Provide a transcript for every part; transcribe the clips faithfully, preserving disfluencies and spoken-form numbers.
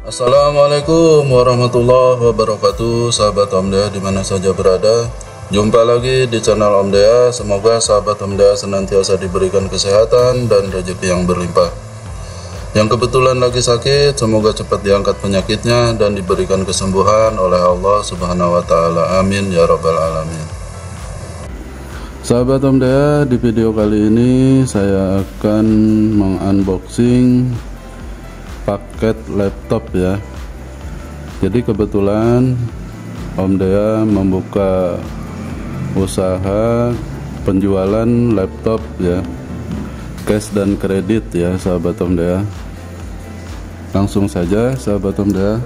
Assalamualaikum warahmatullahi wabarakatuh, sahabat Om Dea dimana saja berada. Jumpa lagi di channel Om Dea. Semoga sahabat Om Dea senantiasa diberikan kesehatan dan rezeki yang berlimpah. Yang kebetulan lagi sakit, semoga cepat diangkat penyakitnya dan diberikan kesembuhan oleh Allah Subhanahu wa Ta'ala. Amin ya Rabbal Alamin. Sahabat Om Dea, di video kali ini saya akan mengunboxing paket laptop ya. Jadi kebetulan Om Dea membuka usaha penjualan laptop ya, cash dan kredit ya sahabat Om Dea. Langsung saja sahabat Om Dea.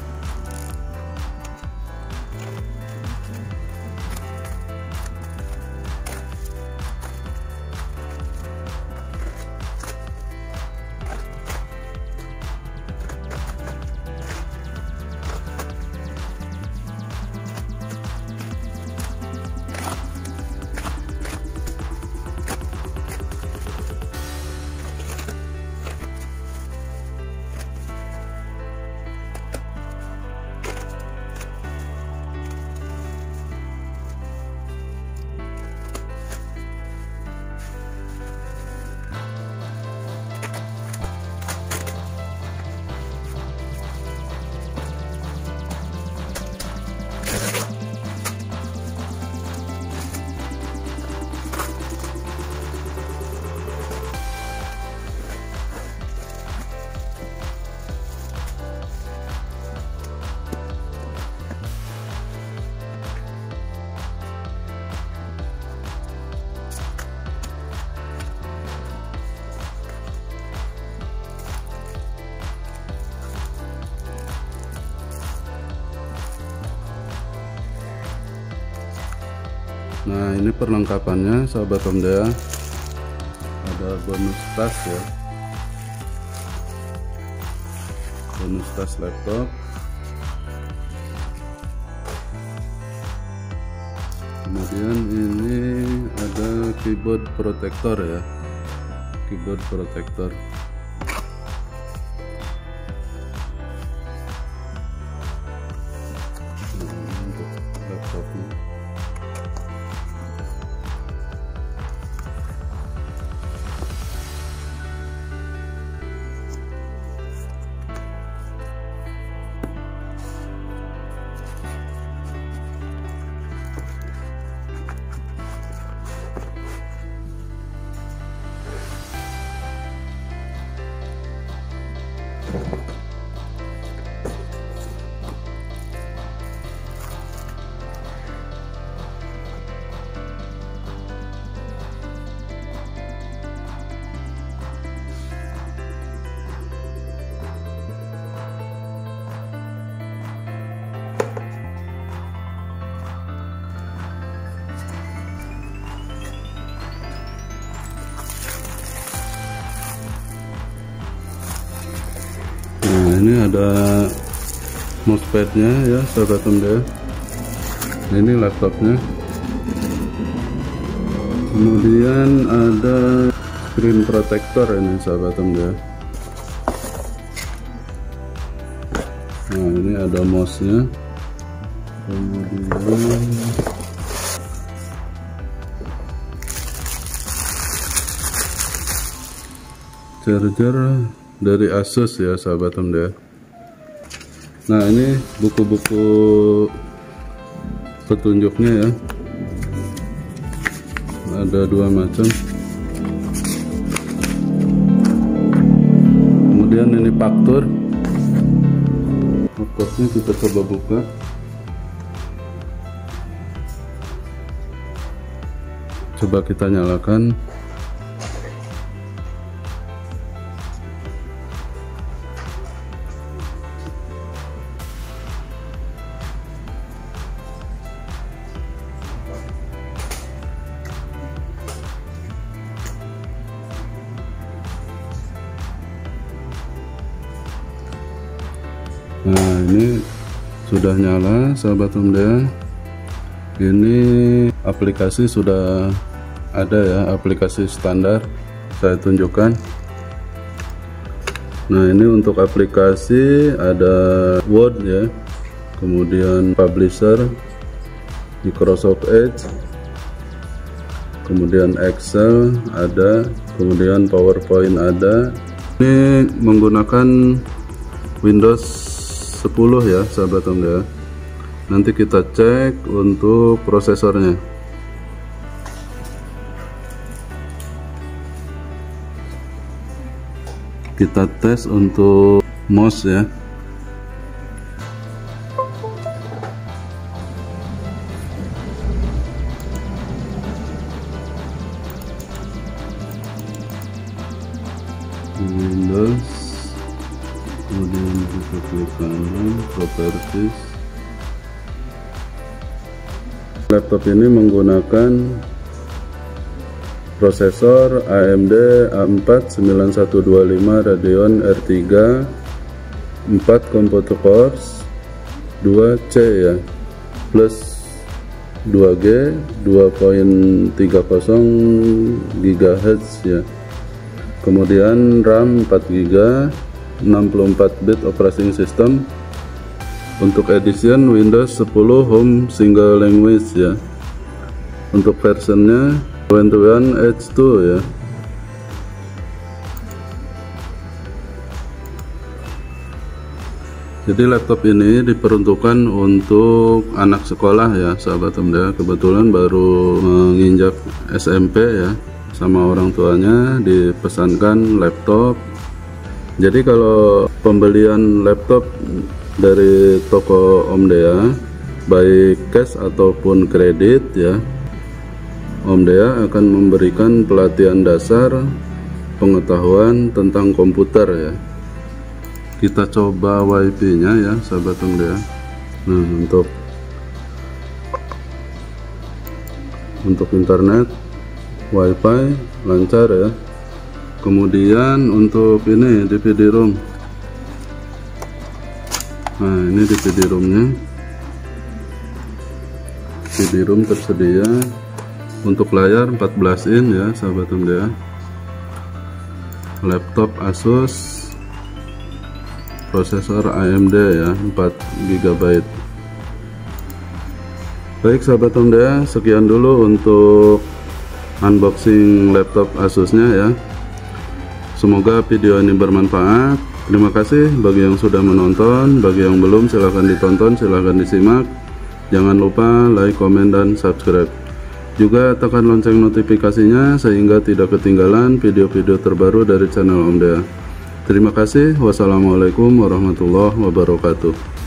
Nah, ini perlengkapannya sahabat Om Dea. Ada bonus tas ya, bonus tas laptop. Kemudian ini ada keyboard protector ya, keyboard protector. Nah, untuk laptopnya. Nah, ini ada mousepadnya ya sahabat Om Dea. Ini laptopnya. Kemudian ada screen protector ini sahabat Om Dea. Nah, ini ada mouse-nya. Kemudian charger dari Asus ya sahabat Om Dea. Nah, ini buku-buku petunjuknya ya, ada dua macam. Kemudian ini faktur, fakturnya kita coba buka. Coba kita nyalakan. Nah, ini sudah nyala sahabat Om Dea. Ini aplikasi sudah ada ya, aplikasi standar saya tunjukkan. Nah, ini untuk aplikasi ada Word ya, kemudian Publisher, Microsoft Edge, kemudian Excel ada, kemudian PowerPoint ada. Ini menggunakan Windows sepuluh ya sahabat Om D A. Nanti kita cek untuk prosesornya. Kita tes untuk mouse ya. Windows, kemudian kita klik kanan, properties. Laptop ini menggunakan prosesor A M D A empat sembilan satu dua lima Radeon R tiga empat computer cores dua C ya, plus dua G dua koma tiga nol gigahertz ya. Kemudian RAM empat giga, enam puluh empat bit operating system. Untuk edition Windows sepuluh Home Single Language ya. Untuk versionnya Windows Edge dua ya. Jadi laptop ini diperuntukkan untuk anak sekolah ya sahabat Om D A. Kebetulan baru menginjak S M P ya, sama orang tuanya dipesankan laptop. Jadi kalau pembelian laptop dari toko Om D A baik cash ataupun kredit ya, Om D A akan memberikan pelatihan dasar pengetahuan tentang komputer ya. Kita coba wifi nya ya sahabat Om D A. Nah, untuk untuk internet wifi lancar ya. Kemudian untuk ini D V D ROM. Nah, ini D V D ROM nya. D V D ROM tersedia. Untuk layar empat belas inch ya sahabat Om D A. Laptop Asus, prosesor A M D ya, empat giga byte. Baik sahabat Om D A, sekian dulu untuk unboxing laptop Asusnya ya. Semoga video ini bermanfaat. Terima kasih bagi yang sudah menonton, bagi yang belum silahkan ditonton, silahkan disimak. Jangan lupa like, komen, dan subscribe. Juga tekan lonceng notifikasinya sehingga tidak ketinggalan video-video terbaru dari channel Om D A. Terima kasih. Wassalamualaikum warahmatullahi wabarakatuh.